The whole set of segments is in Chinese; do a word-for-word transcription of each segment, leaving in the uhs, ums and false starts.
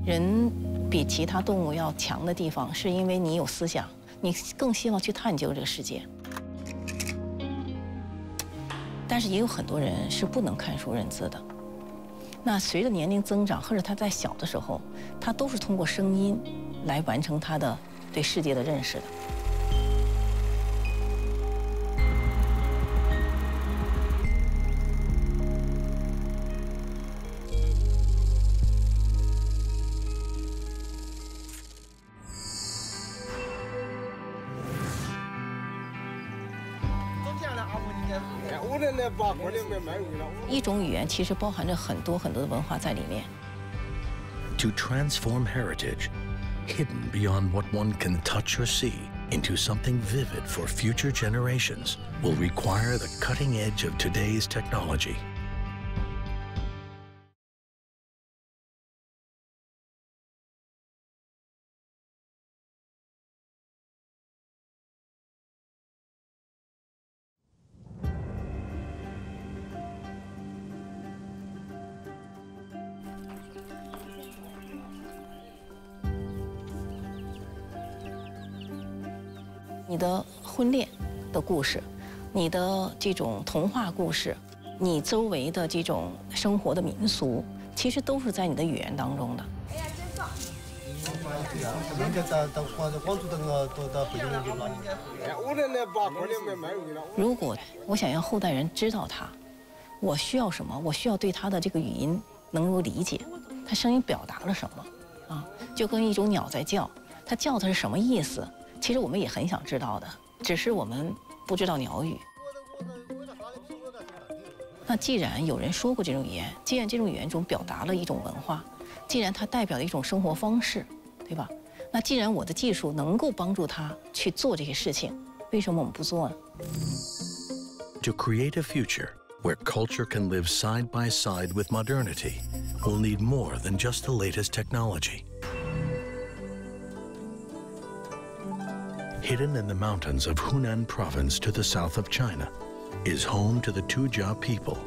人比其他动物要强的地方，是因为你有思想，你更希望去探究这个世界。但是也有很多人是不能看书认字的。那随着年龄增长，或者他在小的时候，他都是通过声音来完成他的对世界的认识的。 一种语言其实包含着很多很多的文化在里面。 To transform heritage, hidden beyond what one can touch or see, into something vivid for future generations, will require the cutting edge of today's technology. 你的婚恋的故事，你的这种童话故事，你周围的这种生活的民俗，其实都是在你的语言当中的。哎呀，真棒！如果我想让后代人知道他，我需要什么？我需要对他的这个语音能够理解，他声音表达了什么啊？就跟一种鸟在叫，它叫的是什么意思？ 其实我们也很想知道的，只是我们不知道鸟语。那既然有人说过这种语言，既然这种语言中表达了一种文化，既然它代表了一种生活方式，对吧？那既然我的技术能够帮助他去做这些事情，为什么我们不做呢 To create a future where culture can live side by side with modernity, we'll need more than just the latest technology. Hidden in the mountains of Hunan province to the south of China, is home to the Tujia people.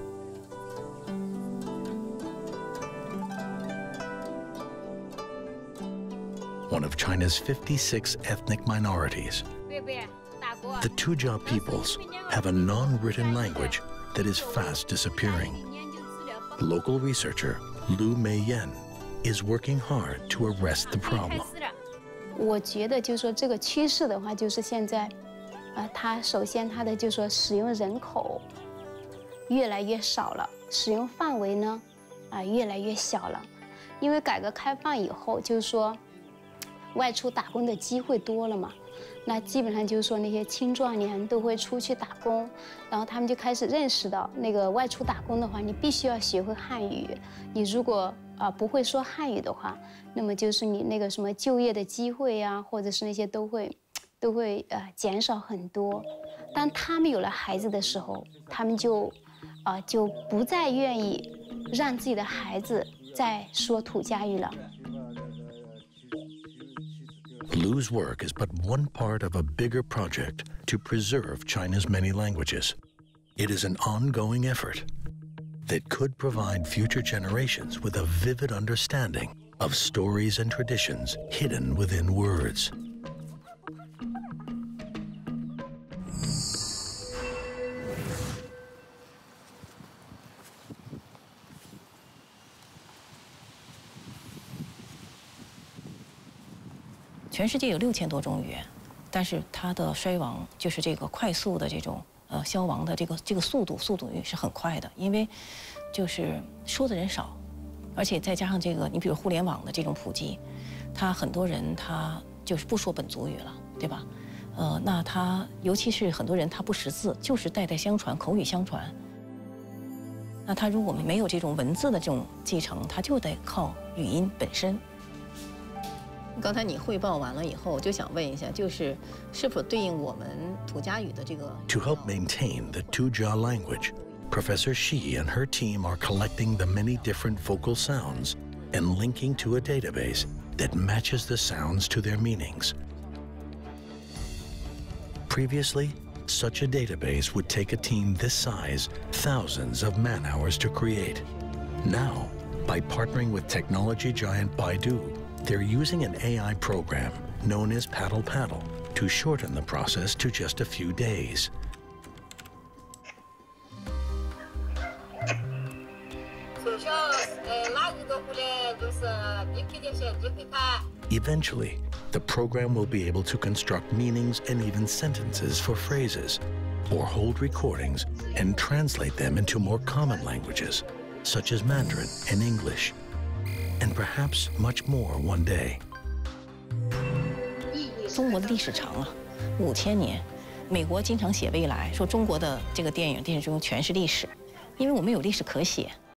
One of China's fifty-six ethnic minorities. The Tujia peoples have a non-written language that is fast disappearing. Local researcher Lu Meiyan is working hard to arrest the problem. 我觉得就是说这个趋势的话，就是现在，呃，它首先它的就是说使用人口越来越少了，使用范围呢，啊、呃、越来越小了，因为改革开放以后，就是说外出打工的机会多了嘛，那基本上就是说那些青壮年都会出去打工，然后他们就开始认识到那个外出打工的话，你必须要学会汉语，你如果 啊，不会说汉语的话，那么就是你那个什么就业的机会呀，或者是那些都会，都会呃减少很多。当他们有了孩子的时候，他们就，啊就不再愿意让自己的孩子再说土家语了。 Lu's work is but one part of a bigger project to preserve China's many languages. It is an ongoing effort that could provide future generations with a vivid understanding of stories and traditions hidden within words. "全世界有六千多种语言，但是它的衰亡就是这个快速的这种 呃，消亡的这个这个速度速度是很快的，因为就是说的人少，而且再加上这个，你比如互联网的这种普及，他很多人他就是不说本族语了，对吧？呃，那他尤其是很多人他不识字，就是代代相传，口语相传。那他如果没有这种文字的这种继承，他就得靠语音本身。 刚才你汇报完了以后，我就想问一下，就是是否对应我们土家语的这个 To help maintain the Tujia language, Professor Shi and her team are collecting the many different vocal sounds and linking to a database that matches the sounds to their meanings. Previously, such a database would take a team this size thousands of man-hours to create. Now, By partnering with technology giant Baidu, they're using an A I program known as PaddlePaddle to shorten the process to just a few days. Eventually, the program will be able to construct meanings and even sentences for phrases, or hold recordings and translate them into more common languages, such as Mandarin and English, and perhaps much more one day. 中国的历史长啊，五千年。美国经常写未来，说中国的这个电影、电视中全是历史，因为我们有历史可写。